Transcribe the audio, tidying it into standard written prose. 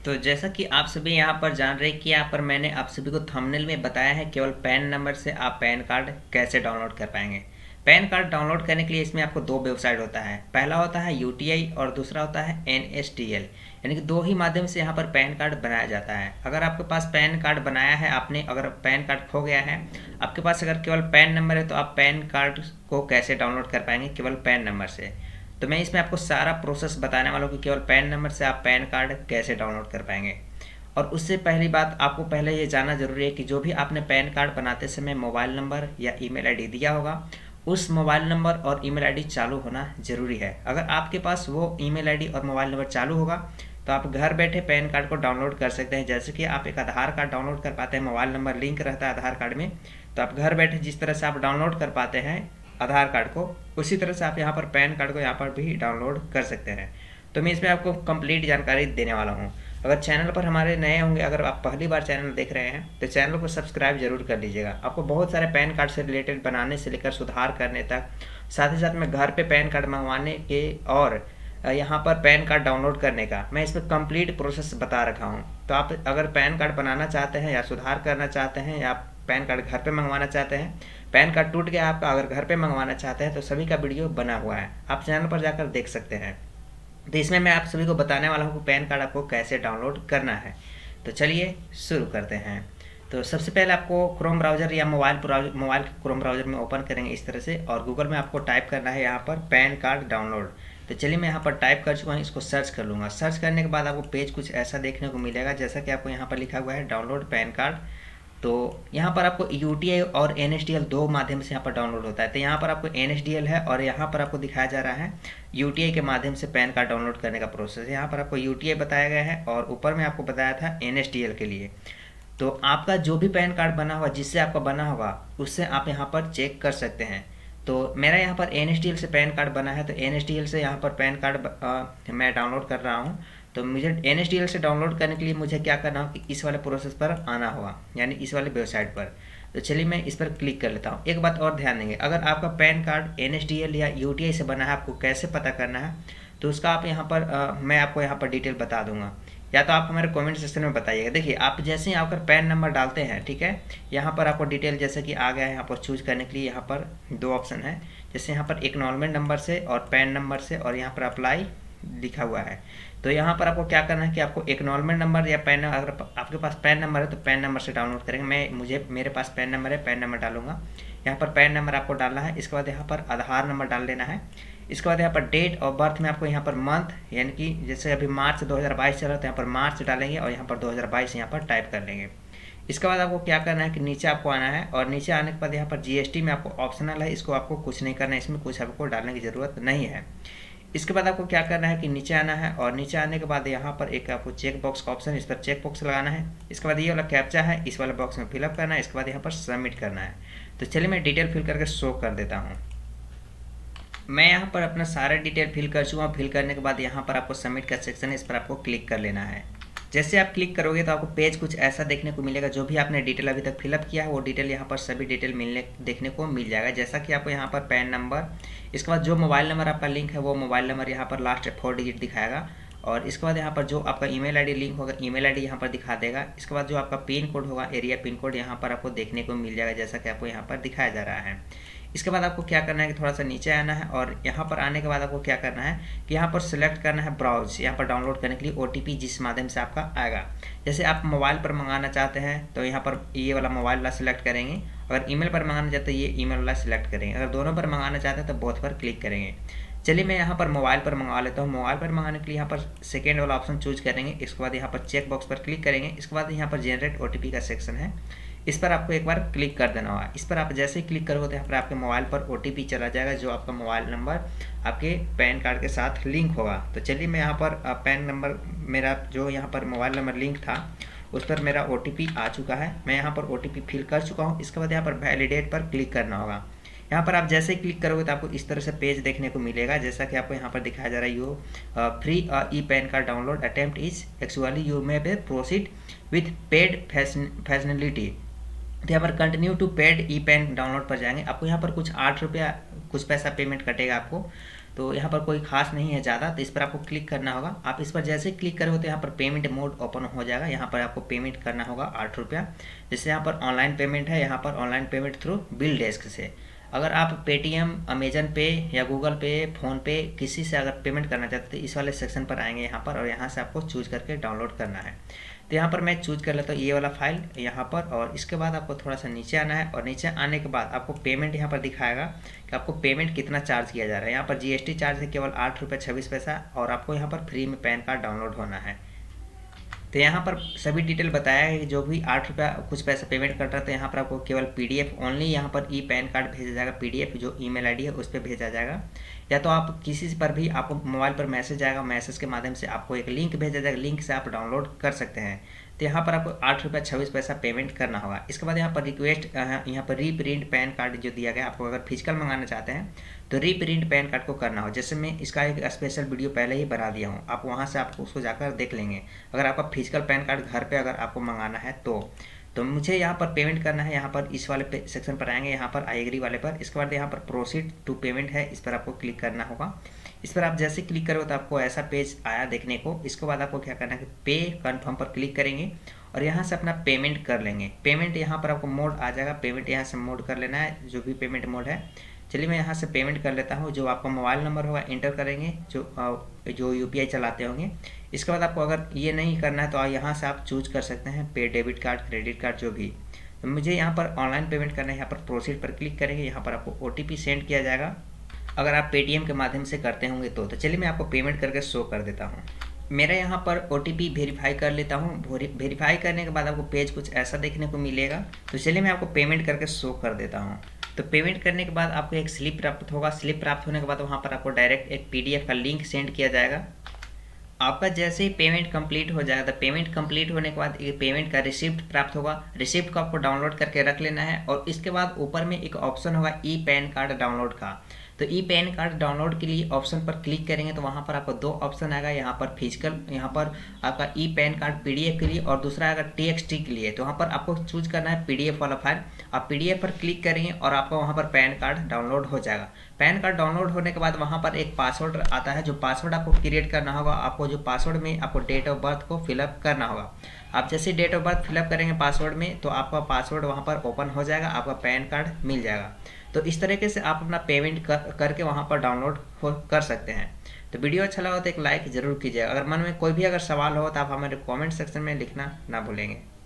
तो जैसा कि आप सभी यहाँ पर जान रहे हैं कि यहाँ पर मैंने आप सभी को थंबनेल में बताया है केवल पैन नंबर से आप पैन कार्ड कैसे डाउनलोड कर पाएंगे। पैन कार्ड डाउनलोड करने के लिए इसमें आपको दो वेबसाइट होता है, पहला होता है यूटीआई और दूसरा होता है एनएसडीएल, यानी कि दो ही माध्यम से यहाँ पर पैन कार्ड बनाया जाता है। अगर आपके पास पैन कार्ड बनाया है आपने, अगर पैन कार्ड खो गया है आपके पास, अगर केवल पैन नंबर है तो आप पैन कार्ड को कैसे डाउनलोड कर पाएंगे केवल पैन नंबर से। तो मैं इसमें आपको सारा प्रोसेस बताने वाला हूँ कि केवल पैन नंबर से आप पैन कार्ड कैसे डाउनलोड कर पाएंगे। और उससे पहली बात आपको पहले ये जानना जरूरी है कि जो भी आपने पैन कार्ड बनाते समय मोबाइल नंबर या ईमेल आईडी दिया होगा, उस मोबाइल नंबर और ईमेल आईडी चालू होना जरूरी है। अगर आपके पास वो ईमेल आईडी और मोबाइल नंबर चालू होगा तो आप घर बैठे पैन कार्ड को डाउनलोड कर सकते हैं। जैसे कि आप एक आधार कार्ड डाउनलोड कर पाते हैं, मोबाइल नंबर लिंक रहता है आधार कार्ड में, तो आप घर बैठे जिस तरह से आप डाउनलोड कर पाते हैं आधार कार्ड को, उसी तरह से आप यहाँ पर पैन कार्ड को यहाँ पर भी डाउनलोड कर सकते हैं। तो मैं इसमें आपको कंप्लीट जानकारी देने वाला हूँ। अगर चैनल पर हमारे नए होंगे, अगर आप पहली बार चैनल देख रहे हैं तो चैनल को सब्सक्राइब जरूर कर लीजिएगा। आपको बहुत सारे पैन कार्ड से रिलेटेड बनाने से लेकर सुधार करने तक, साथ ही साथ में घर पे पैन कार्ड मंगवाने के और यहाँ पर पैन कार्ड डाउनलोड करने का मैं इसमें कंप्लीट प्रोसेस बता रखा हूँ। तो आप अगर पैन कार्ड बनाना चाहते हैं या सुधार करना चाहते हैं या पैन कार्ड घर पे मंगवाना चाहते हैं, पैन कार्ड टूट गया आपका, अगर घर पे मंगवाना चाहते हैं तो सभी का वीडियो बना हुआ है, आप चैनल पर जाकर देख सकते हैं। तो इसमें मैं आप सभी को बताने वाला हूँ कि पैन कार्ड आपको कैसे डाउनलोड करना है। तो चलिए शुरू करते हैं। तो सबसे पहले आपको क्रोम ब्राउज़र या मोबाइल क्रोम ब्राउज़र में ओपन करेंगे इस तरह से, और गूगल में आपको टाइप करना है यहाँ पर पैन कार्ड डाउनलोड। तो चलिए मैं यहाँ पर टाइप कर चुका हूँ, इसको सर्च कर लूँगा। सर्च करने के बाद आपको पेज कुछ ऐसा देखने को मिलेगा, जैसा कि आपको यहाँ पर लिखा हुआ है डाउनलोड पैन कार्ड। तो यहाँ पर आपको यूटीआई और एनएसडीएल दो माध्यम से यहाँ पर डाउनलोड होता है। तो यहाँ पर आपको एनएसडीएल है और यहाँ पर आपको दिखाया जा रहा है यूटीआई के माध्यम से पैन कार्ड डाउनलोड करने का प्रोसेस। यहाँ पर आपको यूटीआई बताया गया है और ऊपर में आपको बताया था एनएसडीएल के लिए। तो आपका जो भी पैन कार्ड बना हुआ, जिससे आपका बना होगा, उससे आप यहाँ पर चेक कर सकते हैं। तो मेरा यहाँ पर एनएसडीएल से पैन कार्ड बना है, तो एनएसडीएल से यहाँ पर पैन कार्ड मैं डाउनलोड कर रहा हूँ। तो मुझे एनएसडीएल से डाउनलोड करने के लिए मुझे क्या करना होगा कि इस वाले प्रोसेस पर आना होगा, यानी इस वाले वेबसाइट पर। तो चलिए मैं इस पर क्लिक कर लेता हूँ। एक बात और ध्यान देंगे, अगर आपका पैन कार्ड एनएसडीएल या यूटीआई से बना है, आपको कैसे पता करना है तो उसका आप यहाँ पर मैं आपको यहाँ पर डिटेल बता दूंगा, या तो आप हमारे कमेंट सेक्शन में बताइएगा। देखिए आप जैसे ही आकर पैन नंबर डालते हैं, ठीक है, यहाँ पर आपको डिटेल जैसे कि आ गया है। यहाँ पर चूज करने के लिए यहाँ पर दो ऑप्शन है, जैसे यहाँ पर एक्नॉलेजमेंट नंबर से और पैन नंबर से, और यहाँ पर अप्लाई लिखा हुआ है। तो यहाँ पर आपको क्या करना है कि आपको एक्नॉलेजमेंट नंबर या पैन, अगर आपके पास पैन नंबर है तो पैन नंबर से डाउनलोड करेंगे। मेरे पास पैन नंबर है, पैन नंबर डालूंगा। यहाँ पर पैन नंबर आपको डालना है, इसके बाद यहाँ पर आधार नंबर डाल देना है। इसके बाद यहाँ पर डेट ऑफ बर्थ में आपको यहाँ पर मंथ, यानी कि जैसे अभी मार्च 2022 चल रहा है तो यहाँ पर मार्च डालेंगे और यहाँ पर 2022 यहाँ पर टाइप कर लेंगे। इसके बाद आपको क्या करना है कि नीचे आपको आना है, और नीचे आने के बाद यहाँ पर जीएसटी में आपको ऑप्शनल है, इसको आपको कुछ नहीं करना है, इसमें कुछ आपको डालने की ज़रूरत नहीं है। इसके बाद आपको क्या करना है कि नीचे आना है, और नीचे आने के बाद यहाँ पर एक आपको चेक बॉक्स का ऑप्शन, इस पर चेक बॉक्स लगाना है। इसके बाद ये वाला कैप्चा है, इस वाले बॉक्स में फिलअप करना है। इसके बाद यहाँ पर सबमिट करना है। तो चलिए मैं डिटेल फिल करके शो कर देता हूँ। मैं यहाँ पर अपना सारा डिटेल फिल कर चुका हूँ। फिल करने के बाद यहाँ पर आपको सबमिट का सेक्शन है, इस पर आपको क्लिक कर लेना है। जैसे आप क्लिक करोगे तो आपको पेज कुछ ऐसा देखने को मिलेगा। जो भी आपने डिटेल अभी तक फिलअप किया है वो डिटेल यहाँ पर सभी डिटेल देखने को मिल जाएगा। जैसा कि आपको यहाँ पर पैन नंबर, इसके बाद जो मोबाइल नंबर आपका लिंक है वो मोबाइल नंबर यहाँ पर लास्ट 4 डिजिट दिखाएगा, और इसके बाद यहाँ पर जो आपका ईमेल आईडी लिंक होगा ईमेल आईडी यहाँ पर दिखा देगा। इसके बाद जो आपका पिन कोड होगा, एरिया पिन कोड यहाँ पर आपको देखने को मिल जाएगा, जैसा कि आपको यहाँ पर दिखाया जा रहा है। इसके बाद आपको क्या करना है कि थोड़ा सा नीचे आना है, और यहाँ पर आने के बाद आपको क्या करना है कि यहाँ पर सिलेक्ट करना है ब्राउज। यहाँ पर डाउनलोड करने के लिए ओटीपी जिस माध्यम से आपका आएगा, जैसे आप मोबाइल पर मंगाना चाहते हैं तो यहाँ पर ये वाला मोबाइल वाला सिलेक्ट करेंगे, अगर ईमेल पर मंगाना चाहते हैं ये ईमेल वाला सिलेक्ट करेंगे, अगर दोनों पर मंगाना चाहते हैं तो बोथ पर क्लिक करेंगे। चलिए मैं यहाँ पर मोबाइल पर मंगवा लेता हूँ। मोबाइल पर मंगाने के लिए यहाँ पर सेकेंड वाला ऑप्शन चूज करेंगे। इसके बाद यहाँ पर चेक बॉक्स पर क्लिक करेंगे। इसके बाद यहाँ पर जनरेट ओटीपी का सेक्शन है, इस पर आपको एक बार क्लिक कर देना होगा। इस पर आप जैसे ही क्लिक करोगे तो यहाँ पर आपके मोबाइल पर ओटीपी चला जाएगा, जो आपका मोबाइल नंबर आपके पैन कार्ड के साथ लिंक होगा। तो चलिए मैं यहाँ पर पैन नंबर, मेरा जो यहाँ पर मोबाइल नंबर लिंक था उस पर मेरा ओटीपी आ चुका है। मैं यहाँ पर ओटीपी फिल कर चुका हूँ। इसके बाद यहाँ पर वैलिडेट पर क्लिक करना होगा। यहाँ पर आप जैसे ही क्लिक करोगे तो आपको इस तरह से पेज देखने को मिलेगा, जैसा कि आपको यहाँ पर दिखाया जा रहा है। You free e PAN card download attempt is actually you may be proceed with paid facility. तो यहाँ पर continue to paid e PAN download पर जाएंगे। आपको यहाँ पर कुछ 8 रुपया कुछ पैसा पेमेंट कटेगा आपको। तो यहाँ पर कोई खास नहीं है ज़्यादा, तो इस पर आपको क्लिक करना होगा। आप इस पर जैसे क्लिक करोगे तो यहाँ पर पेमेंट मोड ओपन हो जाएगा। यहाँ पर आपको पेमेंट करना होगा 8 रुपया। जैसे यहाँ पर ऑनलाइन पेमेंट है, यहाँ पर online payment through BillDesk से। अगर आप पेटीएम, अमेजन पे या गूगल पे, फ़ोन पे किसी से अगर पेमेंट करना चाहते हैं तो इस वाले सेक्शन पर आएंगे यहाँ पर, और यहाँ से आपको चूज करके डाउनलोड करना है। तो यहाँ पर मैं चूज कर लेता हूँ ये वाला फाइल यहाँ पर, और इसके बाद आपको थोड़ा सा नीचे आना है, और नीचे आने के बाद आपको पेमेंट यहाँ पर दिखाएगा कि आपको पेमेंट कितना चार्ज किया जा रहा है। यहाँ पर जीएसटी चार्ज है केवल 8 रुपये 26 पैसा, और आपको यहाँ पर फ्री में पैन कार्ड डाउनलोड होना है। तो यहाँ पर सभी डिटेल बताया है कि जो भी 8 रुपया कुछ पैसा पेमेंट कर रहा है, तो यहाँ पर आपको केवल पीडीएफ ओनली यहाँ पर ई पैन कार्ड भेजा जाएगा। पीडीएफ जो ईमेल आईडी है उस पर भेजा जाएगा, या तो आप किसी पर भी आपको मोबाइल पर मैसेज आएगा, मैसेज के माध्यम से आपको एक लिंक भेजा जाएगा, लिंक से आप डाउनलोड कर सकते हैं। तो यहाँ पर आपको 8 रुपया 26 पैसा पेमेंट करना होगा। इसके बाद यहाँ पर रिक्वेस्ट, यहाँ पर रीप्रिंट पैन कार्ड जो दिया गया, आपको अगर फिजिकल मंगाना चाहते हैं तो रीप्रिंट पैन कार्ड को करना हो। जैसे मैं इसका एक स्पेशल वीडियो पहले ही बना दिया हूँ, आप वहाँ से आपको उसको जाकर देख लेंगे। अगर आपका फिजिकल पैन कार्ड घर पे अगर आपको मंगाना है तो मुझे यहाँ पर पेमेंट करना है। यहाँ पर इस वाले सेक्शन पर आएंगे, यहाँ पर आई एग्री वाले पर। इसके बाद यहाँ पर प्रोसीड टू पेमेंट है, इस पर आपको क्लिक करना होगा। इस पर आप जैसे क्लिक करोगे तो आपको ऐसा पेज आया देखने को। इसके बाद आपको क्या करना है कि पे कन्फर्म पर क्लिक करेंगे और यहाँ से अपना पेमेंट कर लेंगे। पेमेंट यहाँ पर आपको मोड आ जाएगा, पेमेंट यहाँ से मोड कर लेना है, जो भी पेमेंट मोड है। चलिए मैं यहाँ से पेमेंट कर लेता हूँ। जो आपका मोबाइल नंबर होगा इंटर करेंगे, जो यूपीआई चलाते होंगे। इसके बाद आपको अगर ये नहीं करना है तो यहाँ से आप चूज कर सकते हैं पे डेबिट कार्ड, क्रेडिट कार्ड, जो भी। तो मुझे यहाँ पर ऑनलाइन पेमेंट करना है, यहाँ पर प्रोसीड पर क्लिक करेंगे। यहाँ पर आपको ओटीपी सेंड किया जाएगा अगर आप पेटीएम के माध्यम से करते होंगे तो चलिए मैं आपको पेमेंट करके शो कर देता हूँ। मेरा यहाँ पर ओटीपी वेरीफाई कर लेता हूँ। वेरीफाई करने के बाद आपको पेज कुछ ऐसा देखने को मिलेगा। तो चलिए मैं आपको पेमेंट करके शो कर देता हूँ। तो पेमेंट करने के बाद आपको एक स्लिप प्राप्त होगा। स्लिप प्राप्त होने के बाद वहाँ पर आपको डायरेक्ट एक पीडीएफ का लिंक सेंड किया जाएगा। आपका जैसे ही पेमेंट कंप्लीट हो जाएगा, तो पेमेंट कंप्लीट होने के बाद ये पेमेंट का रिसिप्ट प्राप्त होगा। रिसिप्ट को आपको डाउनलोड करके रख लेना है, और इसके बाद ऊपर में एक ऑप्शन होगा ई पैन कार्ड डाउनलोड का। तो ई पैन कार्ड डाउनलोड के लिए ऑप्शन पर क्लिक करेंगे तो वहाँ पर आपको दो ऑप्शन आएगा। यहाँ पर फिजिकल, यहाँ पर आपका ई पैन कार्ड पीडीएफ के लिए, और दूसरा आएगा टीएक्सटी के लिए। तो वहाँ पर आपको चूज करना है पीडीएफ वाला फाइल। आप पीडीएफ पर क्लिक करेंगे और आपका वहाँ पर पैन कार्ड डाउनलोड हो जाएगा। पैन कार्ड डाउनलोड होने के बाद वहाँ पर एक पासवर्ड आता है, जो पासवर्ड आपको क्रिएट करना होगा। आपको जो पासवर्ड में आपको डेट ऑफ बर्थ को फिलअप करना होगा। आप जैसे डेट ऑफ बर्थ फिलअप करेंगे पासवर्ड में, तो आपका पासवर्ड वहाँ पर ओपन हो जाएगा, आपका पैन कार्ड मिल जाएगा। तो इस तरीके से आप अपना पेमेंट करके वहाँ पर डाउनलोड कर सकते हैं। तो वीडियो अच्छा लगा तो एक लाइक ज़रूर कीजिएगा। अगर मन में कोई भी अगर सवाल हो तो आप हमारे कमेंट सेक्शन में लिखना ना भूलेंगे।